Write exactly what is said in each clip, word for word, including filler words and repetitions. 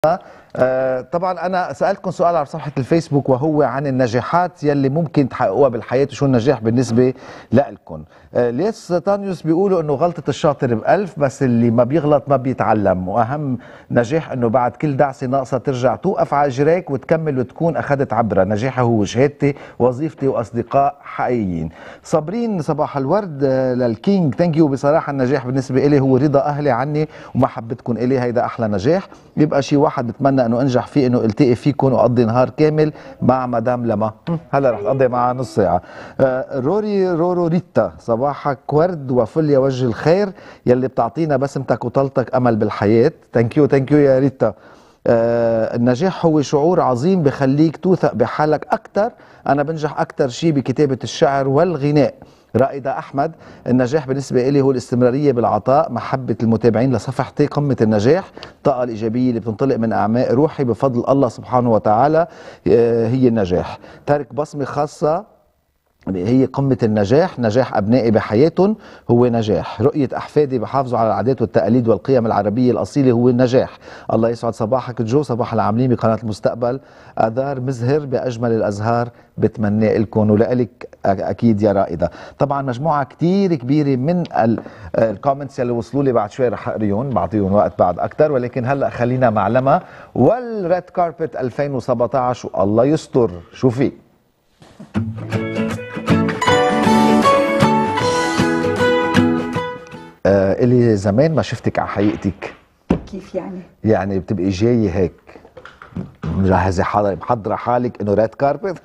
آه طبعا انا سالتكم سؤال على صفحه الفيسبوك وهو عن النجاحات يلي ممكن تحققوها بالحياه وشو النجاح بالنسبه لكم. آه ليس تانيوس بيقولوا انه غلطه الشاطر بألف بس اللي ما بيغلط ما بيتعلم، واهم نجاح انه بعد كل دعسه ناقصه ترجع توقف على اجريك وتكمل وتكون اخذت عبره. نجاحي هو شهادتي وظيفتي واصدقاء حقيقيين. صابرين صباح الورد آه للكينج، ثانك يو. بصراحه النجاح بالنسبه لي هو رضا اهلي عني ومحبتكم الي، هيدا احلى نجاح. يبقى شيء واحد بتمنى انه انجح فيه انه التقي فيكم واقضي نهار كامل مع مدام لما. هلا رح تقضي معها نص ساعه. آه روري رورو ريتا، صباحك ورد وفل يا وجه الخير يلي بتعطينا بسمتك وطلتك امل بالحياه. ثانك يو ثانك يو يا ريتا. آه النجاح هو شعور عظيم بخليك توثق بحالك اكثر. انا بنجح اكثر شيء بكتابه الشعر والغناء. رائدة أحمد، النجاح بالنسبة لي هو الاستمرارية بالعطاء، محبة المتابعين لصفحتي. قمة النجاح الطاقة الإيجابية اللي بتنطلق من أعماق روحي بفضل الله سبحانه وتعالى هي النجاح. تارك بصمة خاصة هي قمة النجاح. نجاح أبنائي بحياتهم هو نجاح. رؤية أحفادي بحافظوا على العادات والتقاليد والقيم العربية الأصيلة هو النجاح. الله يسعد صباحك جو، صباح العاملين بقناة المستقبل. آذار مزهر بأجمل الأزهار بتمنى لكم ولك أكيد يا رائدة. طبعا مجموعة كتير كبيرة من الكومنتس اللي وصلوا لي، بعد شوي رح أقريهم، بعطيهم وقت بعد أكتر، ولكن هلأ خلينا مع لما والريد كاربت ألفين وسبعطعش والله يستر. شوفي آه إلي زمان ما شفتك على حقيقتك. كيف يعني؟ يعني بتبقي جاية هيك مجهزة حالك محضرة حالك انه ريد كاربت.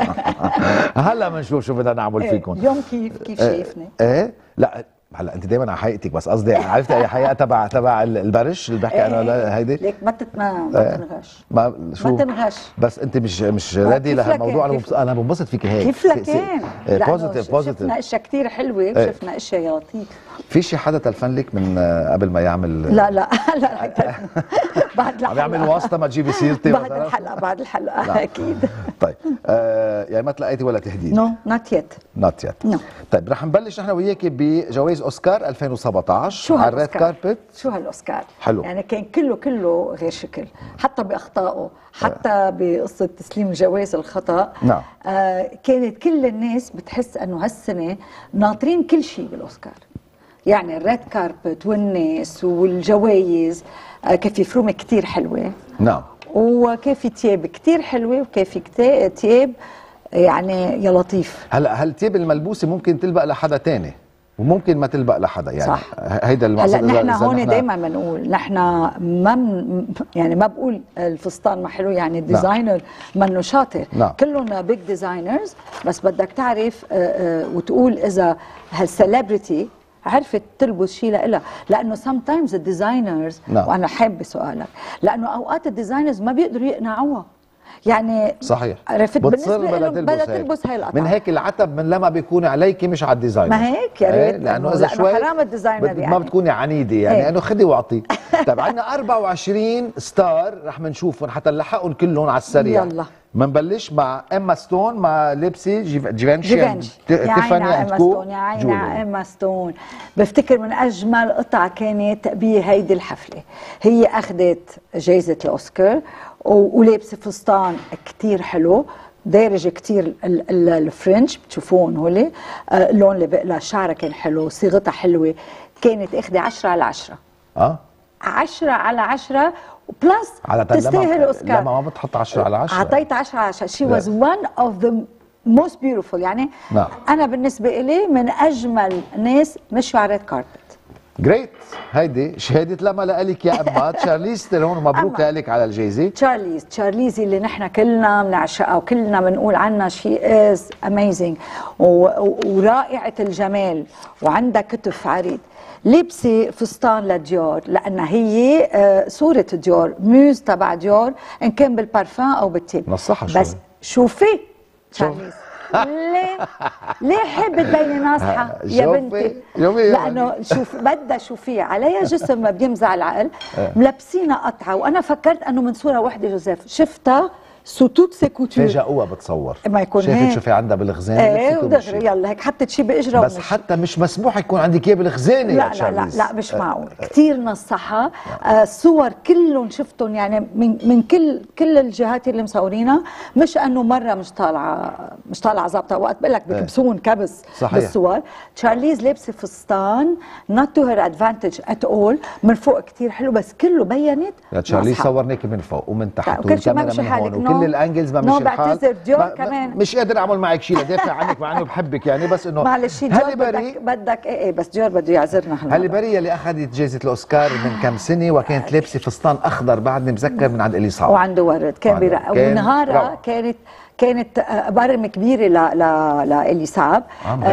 هلا بنشوف شو بدنا نعمل فيكم. اليوم كيف كيف شايفني؟ ايه لا هلا انت دايما على حقيقتك، بس قصدي عرفت اي حقيقه تبع تبع البرش اللي بحكي انا هيدي. ليك ما ما ما تنغش ما شو ما تنغش بس انت مش مش ريدي لهالموضوع. انا انا بنبسط فيك هيك. كيف لكان؟ بوزيتيف بوزيتيف. شفنا اشياء كثير حلوه وشفنا اشياء يا لطيف. في شي حدا تلفن لك من قبل ما يعمل؟ لا لا لا بعد الحلقه عم يعمل واسطه ما تجيبي سيرتي بعد الحلقه بعد الحلقه اكيد. طيب آه يعني ما تلاقيتي ولا تهديد؟ نو نوت يت نوت يت. طيب رح نبلش نحن وياكي بجوائز اوسكار ألفين وسبعطعش شو على الريد كاربت. شو هالاوسكار؟ حلو. يعني كان كله كله غير شكل، حتى باخطائه، حتى آه. بقصه تسليم جوائز الخطا. نعم. آه كانت كل الناس بتحس انه هالسنه ناطرين كل شيء بالاوسكار. يعني الريد كاربت والناس والجوائز، آه كان في فرومه كثير حلوه. نعم. وكان في تياب كثير حلوه، وكان في تياب يعني يا لطيف. هلا هالتياب الملبوسه ممكن تلبق لحدا ثاني وممكن ما تلبق لحدا، يعني صح. هيدا المقصد. هلا نحن هون دائما بنقول نحن ما من يعني ما بقول الفستان ما حلو يعني الديزاينر منه شاطر. نعم. كلهم بيج ديزاينرز، بس بدك تعرف آآ آآ وتقول اذا هالسليبرتي عرفت تلبس شيء لها، لانه سم تايمز الديزاينرز. نعم. وانا حابه سؤالك، لانه اوقات الديزاينرز ما بيقدروا يقنعوها. يعني صحيح عرفت بتصر بالنسبه بدها بدها تلبس, تلبس هاي القطعه. من هيك العتب من لما بيكون عليك مش على الديزاينر. ما هيك يا ريت. لانه اذا شوي حرام الديزاينر بت... يعني ما بتكوني عنيده يعني ايه؟ انه خدي واعطي. طيب عندنا أربعة وعشرين ستار رح نشوفهم حتى نلحقهم كلهم على السريع. يلا بنبلش مع اما ستون مع ليبسي جيف... جيفنشي جيفنشي تيفاني يا اما ستون يا عيني يا اما ستون. بفتكر من اجمل قطع كانت بهيدي الحفله، هي اخذت جائزه الاوسكار ولابسه فستان كثير حلو دارج كثير الفرنش بتشوفوهم هولي. آه اللون اللي بقلها، شعرها كان حلو، صيغتها حلوه، كانت اخذه عشرة على عشرة. اه عشرة على عشرة بلس على تستاهل الاوسكار. لما ما بتحط عشرة على عشرة اعطيت عشرة على عشرة. شي واز ون اوف ذا موست بيوتيفول. يعني نعم. انا بالنسبه لي من اجمل ناس مشوا على ريد كاربت. جريت. هيدي شهاده لما لك يا اما تشارليز ثيرون، ومبروك لك على الجائزه. تشارليز تشارليز اللي نحن كلنا بنعشقها وكلنا بنقول عنها شي از اميزنج ورائعه الجمال، وعندها كتف عريض. لبسي فستان لديور لأنها هي آه صورة ديور، موز تبع ديور، إن كان بالبارفان أو بالتيب. نصحها شوي. بس شوفي تشارليز ليه ليه حابة تبيني ناصحة يا بنتي؟ لأنه شوف بدها شوفيه عليها جسم ما بيمزع العقل، ملبسينا قطعة، وأنا فكرت أنه من صورة وحدة جوزيف شفتها سو توت سي كوتور فاجئوها بتصور ما يكون شافت هيك شو في عندها بالخزانه ايه ودغري يلا هيك حطت شيء باجرها بس ومشي. حتى مش مسموح يكون عندك اياه بالخزانه. لا لا لا لا مش معقول. كثير نصحها. آه صور كلهم شفتهم يعني من من كل كل الجهات اللي مصورينها، مش انه مره مش طالعه مش طالعه ظابطه. وقت بقول لك بكبسون كبس صحيح. بالصور. تشارليز لابسه فستان not to her advantage at all، من فوق كثير حلو بس كله بينت. تشارليز صورناك من فوق ومن تحت والكاميرا من هون وكل نو. الانجلز ما نو مشي الحال. بعتذر ديور كمان مش قادر اعمل معك شيء لدافع عنك مع انه بحبك يعني، بس انه معلش ديور بدك بدك ايه ايه بس ديور بده يعذرنا هلا. هالي بري اللي اخذت جائزه الاوسكار من كم سنه وكانت لابسه فستان اخضر بعدني مذكر من عند اليصاب وعنده ورد كان برق ونهارها كانت كانت برمه كبيره ل ل لاليساب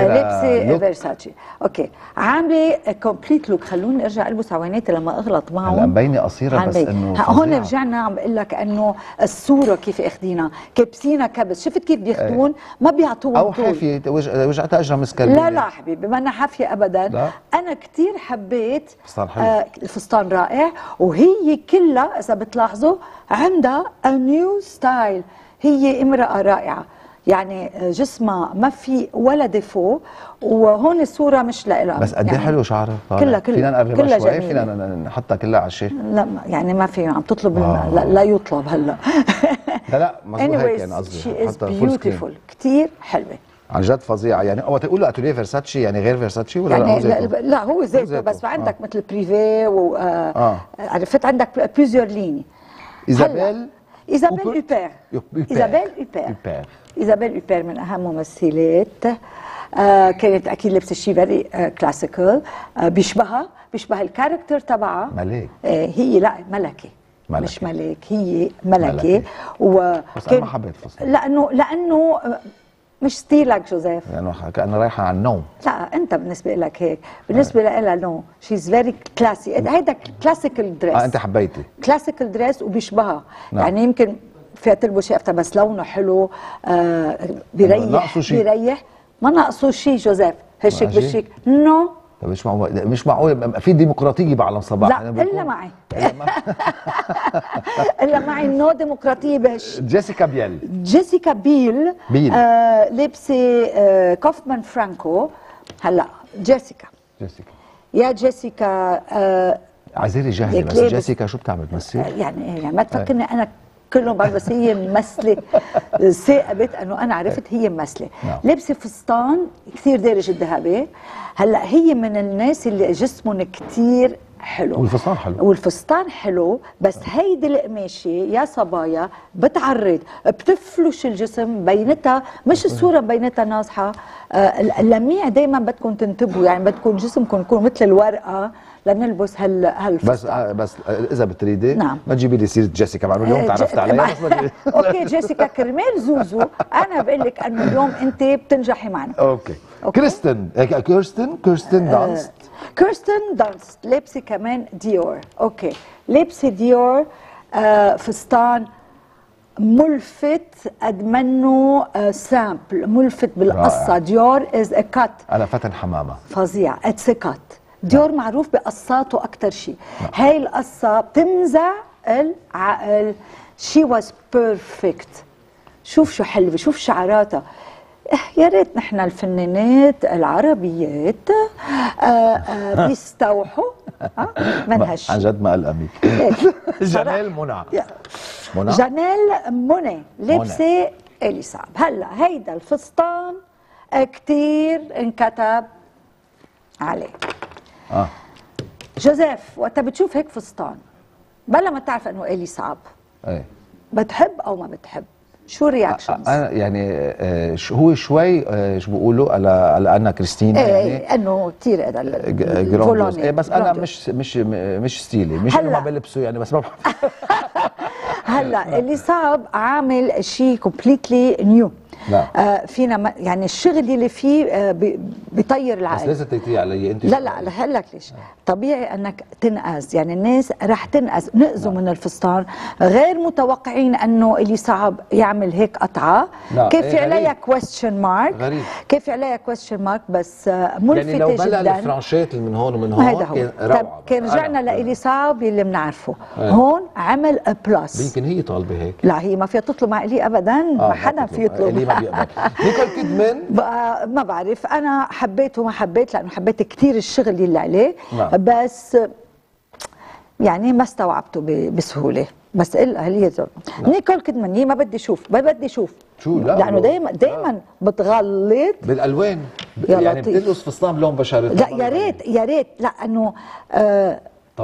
لابسه فيرساتشي. اوكي عامله كومبليت لوك. خلوني ارجع البس عواناتي لما اغلط معهم. هلا مبينه قصيره بس انه هون رجعنا عم بقول لك انه الصوره كيف اخذينها كبسينا كبس. شفت كيف بياخذون ما بيعطوهم او حافيه وجعتها اجرها مسكره. لا لا حبيبي ما انا حافيه ابدا. لا. انا كثير حبيت فستان حلو. آه الفستان رائع وهي كلها اذا بتلاحظوا عندها ا نيو ستايل. هي امرأة رائعة يعني جسمها ما في ولا ديفو، وهون الصورة مش لها بس قد ايه يعني حلو شعرها كلها كلها فينا نقربها شوي، فينا نحطها كلها على الشاشة. لا يعني ما في عم تطلب آه. لا, لا يطلب هلا. لا لا مظبوط هيك يعني قصدي. شي از بيوتيفول كثير حلوه عن جد فظيعه يعني. او تقول له اتوليه فيرساتشي يعني غير فيرساتشي ولا يعني لا هو زيته؟ لا هو زيته, زيته. بس عندك آه. مثل بريفي و آه. آه. عرفت عندك بليزيور ليني. ايزابيل إيزابيل هوبير. إيزابيل هوبير. إيزابيل هوبير من أهم ممثلات. آه كانت أكيد لابسة شيء فيري آه كلاسيكال. آه بيشبهها بيشبه الكاركتر تبعها. ملاك. آه هي لا ملكة. ملكة. مش ملاك هي ملكة, ملكة. و بس أنا ما حبيت الفصل لأنه لأنه مش ستيلك جوزيف يعني كأنه رايحة على النوم. لا أنت بالنسبة لك هيك، بالنسبة لها نو شيز فيري كلاسي. هيدا كلاسيكال دريس. اه أنت حبيتي كلاسيكال دريس وبيشبهها. نعم. يعني يمكن فيها تلبس شقفتها بس لونه حلو. آه بيريح بيريح ما ناقصه شيء جوزيف. هالشيك بالشيك نو. مش معقول مش معقول في ديمقراطيه بعلم صباح. لا الا معي الا معي نو ديمقراطيه بهالشيء. جيسيكا بيل جيسيكا بيل, بيل. آه لابسه آه كوفمان فرانكو. هلا جيسيكا جيسيكا يا جيسيكا آه عزيزي جاهزه بس جيسيكا شو بتعمل تمثل؟ يعني يعني ما تفكرني انا كلهم بعرف بس هي ممثله ثاقبت انه انا عرفت هي ممثله. لابسه فستان كثير دارج الذهبي. هلا هي من الناس اللي جسمهم كثير حلو والفستان حلو والفستان حلو بس هيدي القماشه يا صبايا بتعرض بتفلش الجسم بينتها مش الصوره بينتها ناصحه. آه اللميع دائما بدكم تنتبهوا يعني بدكم جسمكم يكون مثل الورقه لنلبس هال هالفستان. بس بس اذا بتريدي نعم. ما تجيبي لي سيره جيسيكا مع انه اليوم تعرفت عليها بس ما اوكي جيسيكا كرمال زوزو انا بقول لك انه اليوم انت بتنجحي معنا. اوكي, أوكي. كريستن كريستن كريستن دانست كريستن دانست لابسه كمان ديور. اوكي لابسه ديور آه فستان ملفت قد منه آه سامبل ملفت بالقصه. ديور از ا كات. انا فتن حمامه فظيع اتس ا كات. ديور معروف بقصاته اكثر شيء. هاي القصه بتنزع العقل. شي واز بيرفكت. شوف شو حلوه شوف شعراتها. يا ريت نحن الفنانات العربيات آآ آآ بيستوحوا من هالشيء. عن جد ما قلقمك. جانيل منى منى جانيل منى لابسه اليساب. هلا هيدا الفستان كثير انكتب عليه. اه جوزيف وقت بتشوف هيك فستان بلا ما تعرف انه اليساب ايه بتحب او ما بتحب شو رياكشنز؟ انا يعني آه هو شوي آه شو بيقولوا على على انا كريستينا ايه يعني انه كثير هذا جروندوز. ايه بس انا مش مش مش ستيلي مش انه ما بلبسه يعني بس ما بحب. هلا اللي صعب عامل شيء كومبليتلي نيو. آه فينا يعني الشغل اللي فيه آه بيطير بس العقل. لازم تيجي علي انت. لا لا هقول لك ليش. طبيعي انك تنقز، يعني الناس رح تنقز، نقزوا من الفستان غير متوقعين انه اللي صعب يعمل هيك قطعه. كيف ايه عليها كويستشن مارك، غريب. كيف عليها كويستشن مارك، بس ملفتة يعني لو بلا جدا. الفرنشات اللي من هون ومن هون كان روعه. كان رجعنا لإلي صعب اللي بنعرفه. ايه. هون عمل بلس. يمكن هي طالبه هيك. لا هي ما فيها تطلب مع إلي ابدا. آه ما حدا في يطلب. إلي ما بيقبل. نيكول كيدمان بقى ما بعرف، انا حبيته وما حبيت لانه حبيت كثير الشغل اللي عليه. نعم. بس يعني ما استوعبته بسهوله. بس الا هي زول. نعم. نيكول كيدمان هي ما بدي اشوف، ما بدي اشوف شو. لا لانه دائما دائما بتغلط بالالوان، يعني بتلبس فستان بلون بشرتها. لا يا ريت يا ريت، لانه آه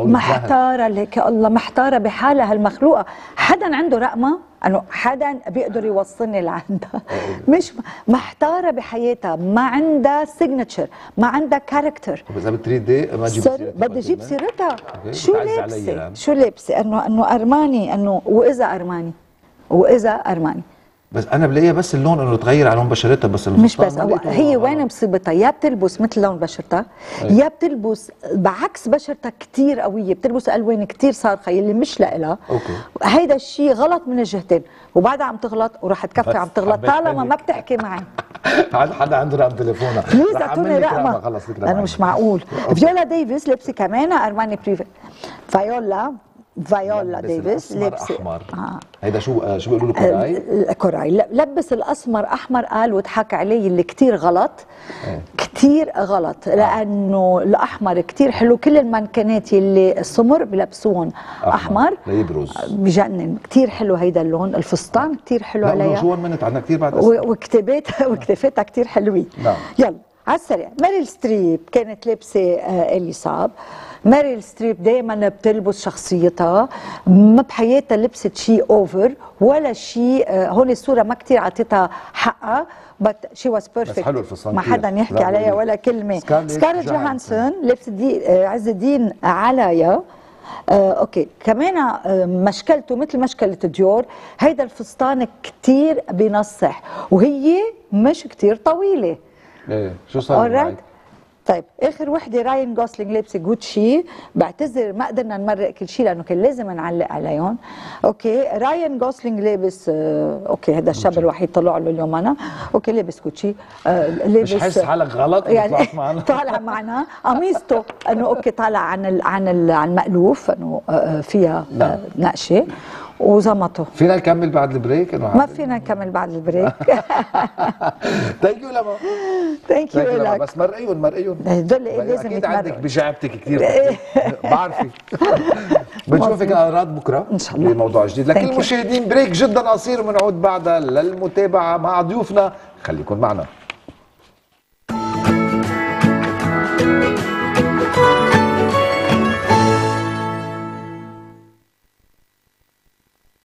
محتاره لك الله، محتاره بحالها هالمخلوقه. حدا عنده رقمه انه حدا بيقدر يوصلني لعندها. مش محتاره بحياتها، ما عندها سيجنتشر، ما عندها كاركتر. اذا بتريدي ما تجيب سيرتها، بدي اجيب سيرتها. شو لابسه شو لابسه انه انه ارماني، انه واذا ارماني واذا ارماني. بس انا بلاقيها بس اللون انه تغير على لون بشرتها، بس مش بس هي وين مصيبتها؟ يا بتلبس مثل لون بشرتها يا بتلبس بعكس بشرتها كثير قويه، بتلبس الوان كثير صارخه يلي مش لها. هيدا الشيء غلط من الجهتين، وبعدها عم تغلط وراح تكفي عم تغلط طالما ما بتحكي معي. حدا عنده رقم تليفونها بليز اعطوني رقمها. خلص لك انا مش معقول. فيولا ديفيس لابسه كمان ارماني بريفي. فيولا فيولا ديفيس لابسه احمر. آه. هيدا شو شو بيقولوا له كوراي؟ كوراي لبس الاسمر احمر قال وضحك علي اللي كثير غلط. ايه. كثير غلط. آه. لانه الاحمر كثير حلو، كل المانكنات اللي السمر بلبسون احمر, أحمر ليبرز بجنن. كثير حلو هيدا اللون، الفستان كثير حلو عليها. شو منت عندنا كثير بعد وكتاباتها وكتاباتها كثير حلوين. نعم. يلا على السريع. ميريل ستريب كانت لابسه آه الي صاب. ميريل ستريب دائما بتلبس شخصيتها، ما بحياتها لبست شيء اوفر ولا شيء. آه هون الصوره ما كثير اعطيتها حقها، بس شي واز بيرفكت، ما حدا يحكي عليها ولا كلمه. سكارلت جوهانسون لبست دي آه عز الدين علايا. آه، اوكي كمان آه، مشكلته مثل مشكله ديور، هيدا الفستان كثير بينصح وهي مش كثير طويله. ايه شو صار معك؟ طيب اخر وحده راين جوسلينج لابسه جوتشي، بعتذر ما قدرنا نمرق كل شيء لانه كان لازم نعلق عليهم. اوكي راين جوسلينج لابس آه، اوكي هذا الشاب الوحيد طلع له اليوم انا. اوكي لابس جوتشي آه، لابس مش حس حالك غلط يعني طلعت معنا طالع معنا قميصته انه اوكي طالع عن ال عن ال عن المألوف انه آه فيها آه نقشه وزمطه. فينا نكمل بعد البريك؟ انه ما فينا نكمل بعد البريك. ثانك يو لما ثانك يو لك. بس مرقيهم مرقيهم هدول لازم اكيد عندك بجعبتك كثير بعرفي. بنشوفك اغراض بكره ان شاء الله بموضوع جديد. لكل المشاهدين بريك جدا قصير وبنعود بعدها للمتابعه مع ضيوفنا، خليكم معنا.